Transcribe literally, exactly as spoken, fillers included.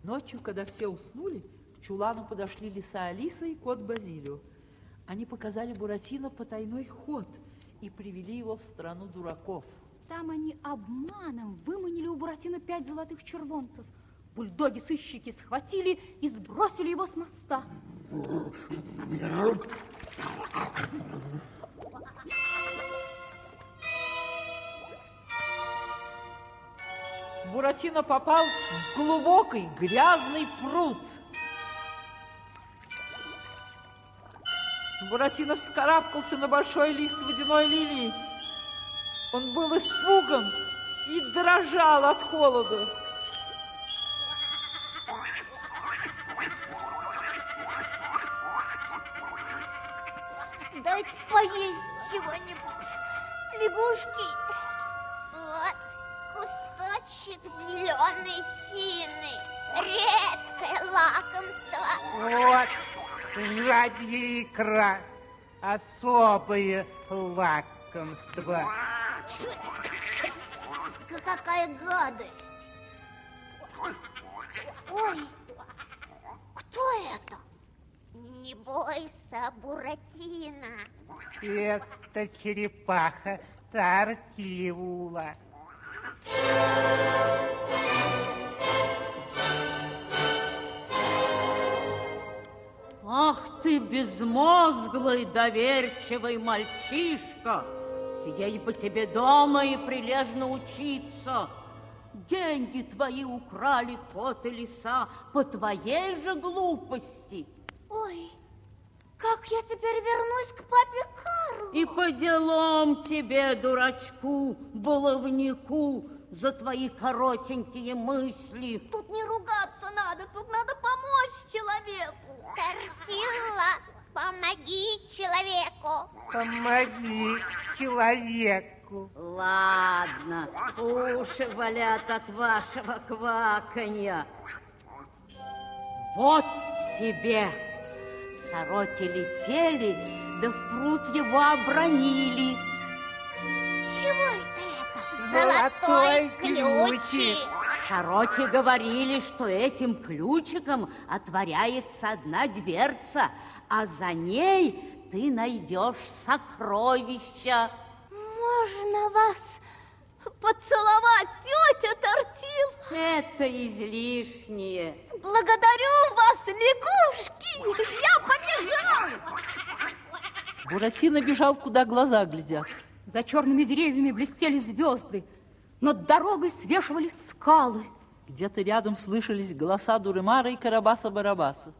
Ночью, когда все уснули, к чулану подошли лиса Алиса и кот Базилио. Они показали Буратино потайной ход и привели его в страну дураков. Там они обманом выманили у Буратино пять золотых червонцев. Бульдоги-сыщики схватили и сбросили его с моста. Буратино попал в глубокий грязный пруд. Буратино вскарабкался на большой лист водяной лилии. Он был испуган и дрожал от холода. Дайте поесть чего-нибудь. Лягушки. Вот кусочек зеленой тины. Редкое лакомство. Вот жабья икра. Особое лакомство. Какая гадость. Ой, кто это? Не бойся, Буратино. Это черепаха Тортилла. Ах ты, безмозглый, доверчивый мальчишка! Сидеть бы тебе дома и прилежно учиться. Деньги твои украли кот и лиса по твоей же глупости. Ой, как я теперь вернусь к папе Карлу? И по делам тебе, дурачку, баловнику, за твои коротенькие мысли. Тут не ругаться надо, тут надо помочь человеку. Тортилла, помоги человеку. Помоги человеку. Ладно, уши болят от вашего кваканья. Вот тебе. Сороки летели, да в пруд его обронили. Чего это это? Золотой Золотой ключик. ключик. Сороки говорили, что этим ключиком отворяется одна дверца, а за ней ты найдешь сокровища. Можно вас поцеловать, тетя Тортилла? Это излишнее. Благодарю вас, лягушки! Я побежал! Буратино бежал, куда глаза глядят. За черными деревьями блестели звезды. Над дорогой свешивались скалы. Где-то рядом слышались голоса Дуремара и Карабаса-Барабаса.